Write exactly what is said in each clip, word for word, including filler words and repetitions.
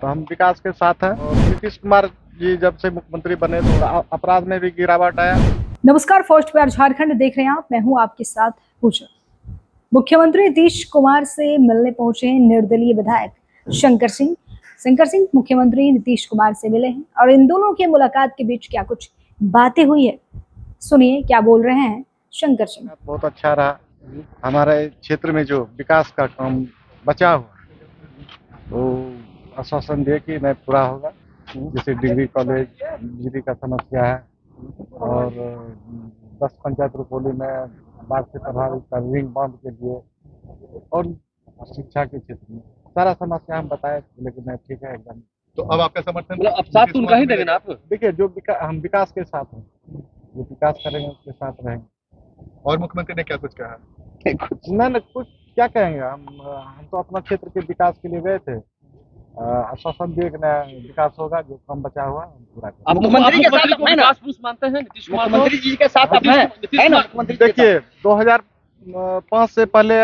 तो हम विकास के साथ हैं। और नीतीश कुमार जी जब से मुख्यमंत्री बने तो अपराध में भी गिरावट आया। नमस्कार, फर्स्ट पेयर झारखंड देख रहे हैं आप, मैं हूं आपके साथ पूजा। मुख्यमंत्री नीतीश कुमार से मिलने पहुंचे निर्दलीय विधायक शंकर सिंह। शंकर सिंह मुख्यमंत्री नीतीश कुमार से मिले हैं और इन दोनों की मुलाकात के बीच क्या कुछ बातें हुई है, सुनिए क्या बोल रहे हैं शंकर सिंह। बहुत अच्छा रहा। हमारे क्षेत्र में जो विकास का काम बचा हुआ तो आश्वासन दिए कि नहीं पूरा होगा। जैसे डिग्री कॉलेज, बिजली का समस्या है और दस पंचायत रुपौली में बाढ़ से प्रभावित रिंग बांध के लिए और शिक्षा के क्षेत्र में सारा समस्या हम बताए, लेकिन नहीं ठीक है एकदम। तो अब आपका समर्थन अब साथ तो उनका ही देंगे ना आप? देखिए जो विका, हम विकास के साथ हैं, जो विकास करेंगे उसके साथ रहेंगे। और मुख्यमंत्री ने क्या कुछ कहा? कुछ ना ना कुछ क्या कहेंगे, हम हम तो अपना क्षेत्र के विकास के लिए गए थे। आश्वासन दिए कि विकास होगा, जो कम बचा हुआ हम पूरा करेंगे। आप मुख्यमंत्री के साथ अपने विकास पुरुष मानते हैं नीतीश कुमार मुख्यमंत्री जी के साथ अपने है ना? मुख्यमंत्री देखिए दो हज़ार पाँच से पहले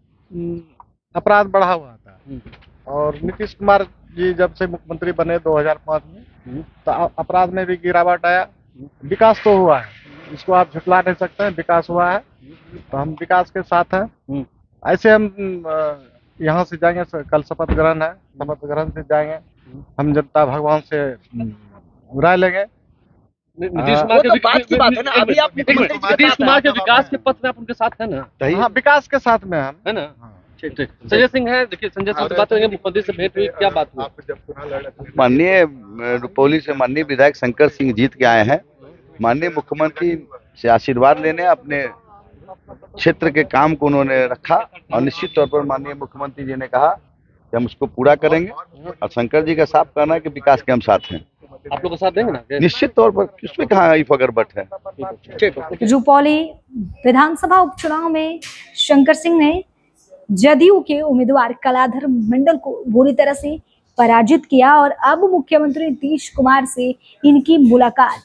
अपराध बढ़ा हुआ था और नीतीश कुमार जी जब से मुख्यमंत्री बने दो हज़ार पाँच में तो अपराध में भी गिरावट आया। विकास तो हुआ है, इसको आप झुटला नहीं सकते हैं, विकास हुआ है तो हम विकास के साथ हैं। ऐसे हम यहाँ से जाएंगे, कल शपथ ग्रहण है, शपथ ग्रहण से जाएंगे हम, जनता भगवान से राय लेंगे। नीतीश कुमार के बात की बात है ना, अभी आप नीतीश कुमार के विकास के पथ में आप उनके साथ है ना? हाँ, विकास के साथ में हम है ना। संजय सिंह है, देखिए संजय सिंह से बात करेंगे, मुख्यमंत्री से भेंट हुई, क्या बात हुई? माननीय रुपौली से माननीय विधायक शंकर सिंह जीत के आए हैं। माननीय मुख्यमंत्री से आशीर्वाद लेने अपने क्षेत्र के काम को उन्होंने रखा और निश्चित तौर पर माननीय मुख्यमंत्री जी ने कहा कि हम उसको पूरा करेंगे और शंकर जी का साफ कहना है कि विकास के हम साथ हैं। आप लोग साथ देंगे ना? निश्चित तौर पर, इसमें कहाँ इफ अगर बट है। रुपौली विधानसभा उपचुनाव में शंकर सिंह ने जदयू के उम्मीदवार कलाधर मंडल को बुरी तरह से पराजित किया और अब मुख्यमंत्री नीतीश कुमार से इनकी मुलाकात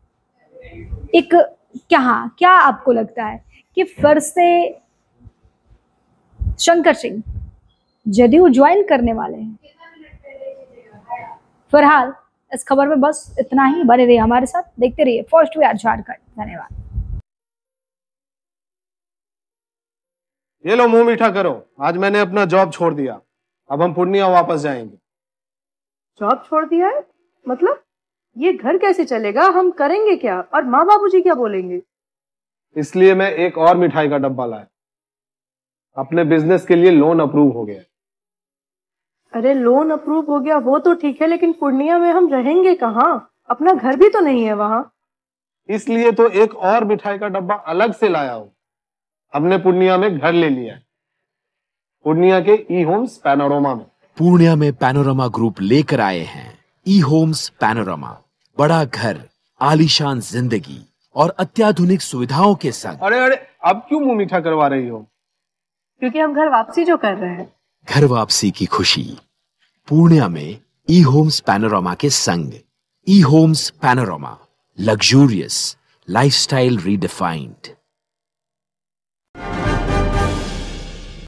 एक क्या क्या आपको लगता है कि फिर से शंकर सिंह जदयू ज्वाइन करने वाले हैं? फिलहाल इस खबर में बस इतना ही। बने रहिए हमारे साथ, देखते रहिए फर्स्ट पेयर झारखंड। धन्यवाद। ये लो मुंह मीठा करो, आज मैंने अपना जॉब छोड़ दिया, अब हम पूर्णिया वापस जाएंगे। जॉब छोड़ दिया है मतलब? ये घर कैसे चलेगा, हम करेंगे क्या और माँ बाबूजी क्या बोलेंगे? इसलिए मैं एक और मिठाई का डब्बा लाया, अपने बिजनेस के लिए लोन अप्रूव हो गया। अरे लोन अप्रूव हो गया वो तो ठीक है, लेकिन पूर्णिया में हम रहेंगे कहाँ? अपना घर भी तो नहीं है वहां। इसलिए तो एक और मिठाई का डब्बा अलग से लाया हूं। हमने पूर्णिया में घर ले लिया है, पूर्णिया के ई होम्स पैनोरमा में। पूर्णिया में पैनोरमा ग्रुप लेकर आए हैं ई होम्स पैनोरमा। बड़ा घर, आलीशान जिंदगी और अत्याधुनिक सुविधाओं के संग। अरे अरे अब क्यों मुंह मीठा करवा रही हो? क्योंकि हम घर वापसी जो कर रहे हैं। घर वापसी की खुशी पूर्णिया में ई होम्स पैनोरमा के संग। E Homes Panorama, luxurious lifestyle redefined.